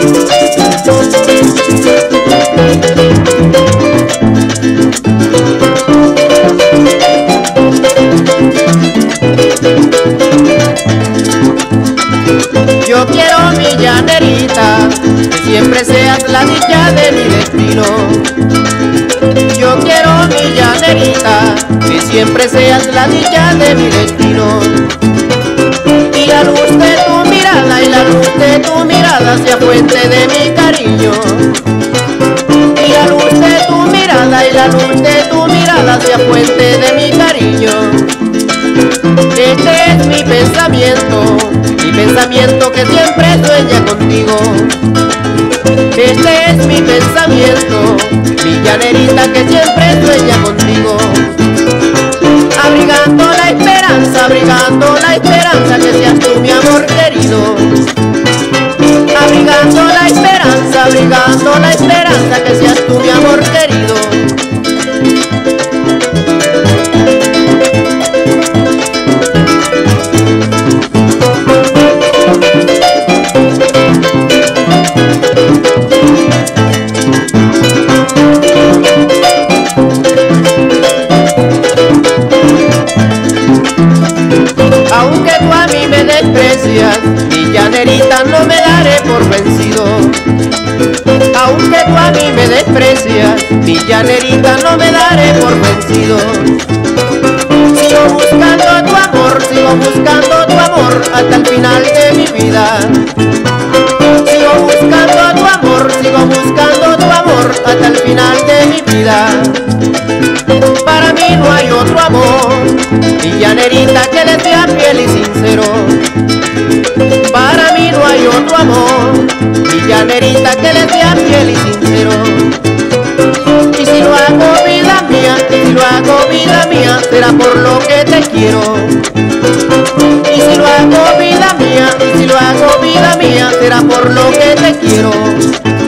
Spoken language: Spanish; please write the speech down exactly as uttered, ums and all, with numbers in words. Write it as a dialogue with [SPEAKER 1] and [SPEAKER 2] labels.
[SPEAKER 1] Yo quiero mi llanerita, que siempre seas la dicha de mi destino. Yo quiero mi llanerita, que siempre seas la dicha de mi destino. Y la luz de tu mirada, y la luz de tu mirada sea fuente de mi cariño. Y la luz de tu mirada, y la luz de tu mirada sea fuente de mi cariño. Este es mi pensamiento, mi pensamiento que siempre sueña contigo. Este es mi pensamiento, mi llanerita que siempre sueña contigo. Abrigando la esperanza, abrigando la esperanza que seas tú mi amor querido. Abrigando la esperanza, abrigando la esperanza que seas tú mi amor querido. Aunque tú a mí me desprecias, mi llanerita no me daré por vencido. Aunque tú a mí me desprecias, mi llanerita no me daré por vencido. Sigo buscando tu amor, sigo buscando tu amor hasta el final de mi vida. Sigo buscando tu amor, sigo buscando tu amor hasta el final de mi vida. Para mí no hay otro amor, mi llanerita que le sea fiel y sincero. Para mí no hay otro amor, mi llanerita que le sea fiel y sincero. Y si lo hago vida mía, y si lo hago vida mía, será por lo que te quiero. Y si lo hago vida mía, y si lo hago vida mía, será por lo que te quiero.